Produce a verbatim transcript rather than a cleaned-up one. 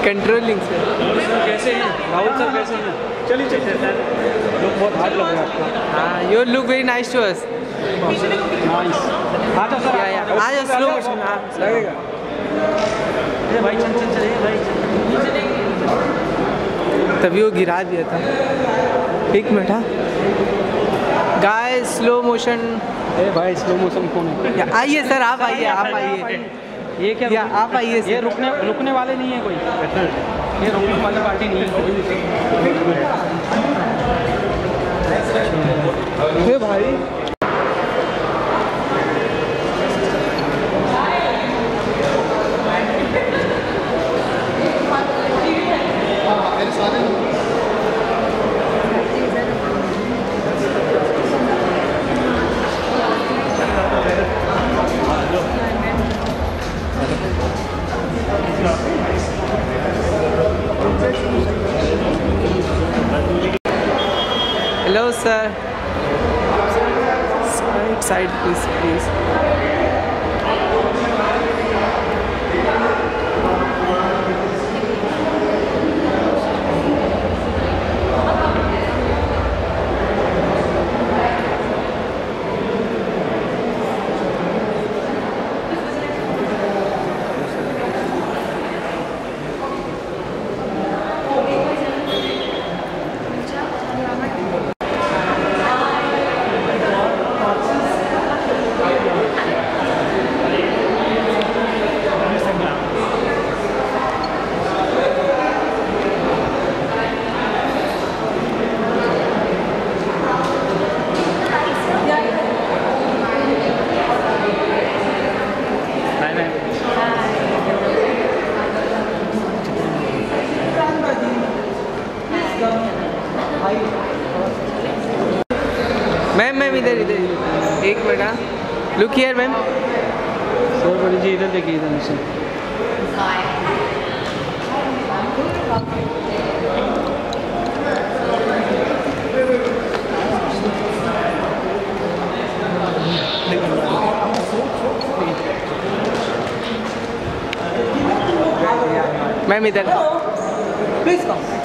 Controlling sir. कैसे हैं Rahul sir, कैसे हैं? चलिए चलिए सर, लुक बहुत हार्ड लग रहा है आपका। हाँ, your look very nice to us. Nice. आ जाओ सर, या या आ जाओ, स्लो मोशन। हाँ लगेगा। अरे भाई चल चल चल भाई चल। तभी वो गिरा दिया था। एक मिनट। हाँ गाइस, स्लो मोशन। ए भाई स्लो मोशन कौन है? आइए सर, आप आइए, आप आइए। ये क्या या आप आइए। ये रुकने रुकने वाले नहीं है कोई, ये रुकने वाली पार्टी नहीं है। हे भाई hello sir, side side please please. Ma'am ma'am इधर इधर एक minute. Look here ma'am. Sir बड़ी जी इधर देखिए, इधर से मैम इधर प्लीज कम।